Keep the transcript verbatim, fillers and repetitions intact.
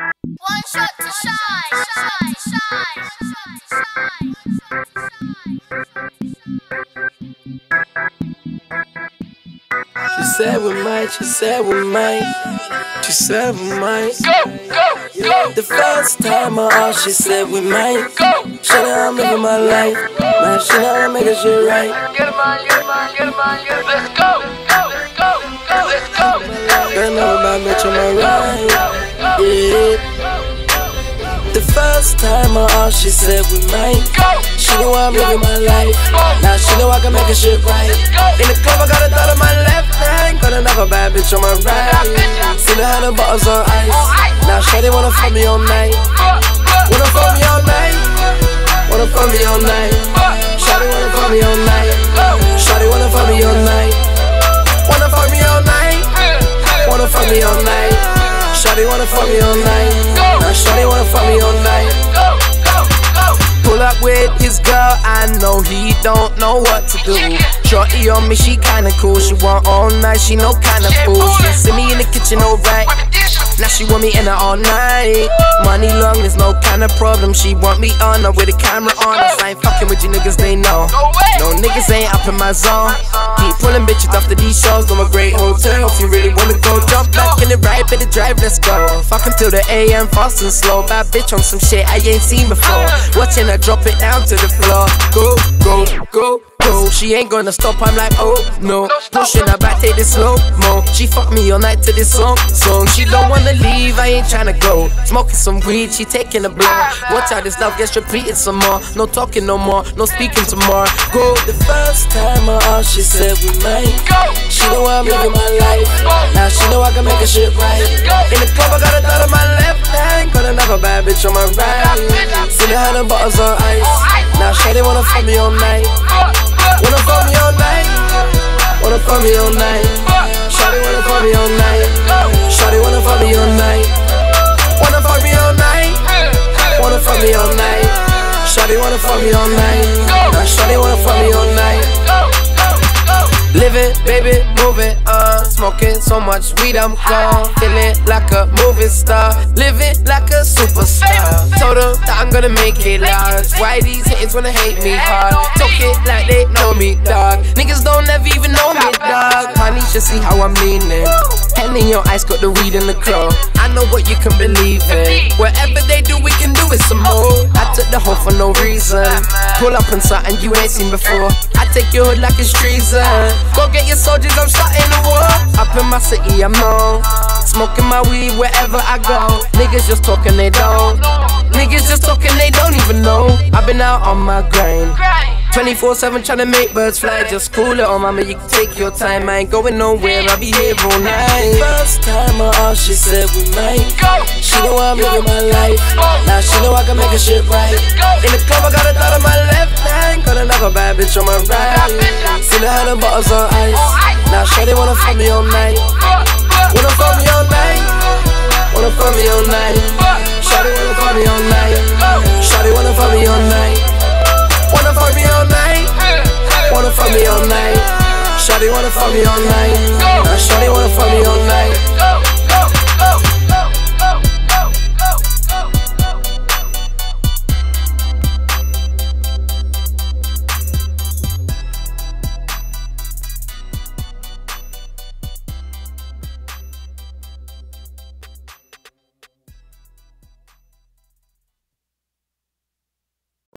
One shot to shine, shine, shine, shine, She said we might, she said we might, she said we might. Go, go, go. The first time I asked, she said we might. She know I'm living my life, man. She know I'm making shit right. Get him on, get him on, get him on, get him on. Let's go, go, go, go, let's go. Girl, know about bitch on my right. Yeah. The first time I asked, she said we might. She know I'm living my life. Now she know I can make a shit right. In the club, I got a thought on my left hand. Got another bad bitch on my right. See the hundred bottles on ice. Now Shawty wanna fuck me all night. Wanna fuck me all night. Wanna fuck me all night. Shawty wanna fuck me all night. Shawty wanna fuck me all night. Wanna fuck me all night. Wanna fuck me all night. Shawty wanna fuck me all night. Now Shawty wanna fuck me all night. Pull up with his girl, I know he don't know what to do. Shorty on me, she kinda cool. She want all night, she know kinda fool. She see me in the kitchen, alright. Now she want me in her all night. Money long, there's no kind of problem. She want me on her with the camera on. I ain't fucking with you niggas, they know. No niggas ain't up in my zone. Keep pulling bitches after these shows. From a great hotel. If you really wanna go, jump back in the right, better drive, let's go. Fucking till the A M, fast and slow. Bad bitch on some shit I ain't seen before. Watching her drop it down to the floor. Go, go, go. She ain't gonna stop, I'm like, oh no. Pushing her back, take this slow mo. She fuck me all night to this song, song. She don't wanna leave, I ain't tryna go. Smoking some weed, she taking a blow. Watch how this love gets repeated some more. No talking no more, no speaking tomorrow. Go. The first time I asked, she said we might. She know I'm living my life. Now she know I can make a shit right. In the club, I got a thought on my left hand. Got another bad bitch on my right. See the hundred bottles on ice. Now Shawty wanna fuck me all night. Wanna fuck me all night. Wanna fuck me all night. Shawty wanna fuck me all night. Shawty wanna fuck me all night. Wanna fuck me all night. Wanna fuck me all night. Shawty wanna fuck me all night. Now Shawty wanna fuck me all night. Live it, baby, move it, uh Smoking so much weed, I'm gone. Feeling like a movie star. Living like a superstar. Told them that I'm gonna make it large. Why these haters wanna hate me hard? Talk it like they know me, dog. Niggas don't ever even know me, dog. Honey should see how I'm leaning. Hand in your eyes, got the weed in the club. I know what you can believe in. Whatever they do, we can do it some more. I took the hoe for no reason. Pull up on something you ain't seen before. I take your hood like it's treason. Go get your soldiers, I'm starting the war. Up in my city, I'm known. Smoking my weed wherever I go. Niggas just talking, they don't. Niggas just talking, they don't even know. I've been out on my grind. twenty-four seven tryna make birds fly. Just cool it on, mama, you can take your time. I ain't going nowhere, I'll be here all night. First time I asked, she said we might. She know I'm living my life. Now she know I can make a shit right. In the club, I got a thought on my left hand. Got another bad bitch on my right. See the hundred bottles on ice. Now Shawty wanna fuck me all night. Wanna fuck me all night. Wanna fuck me all night. Shawty wanna fuck me all night. Shawty wanna fuck me all night. Wanna fuck me all night. Wanna fuck me all night. Shawty wanna fuck me all night. Now Shawty wanna fuck me all night.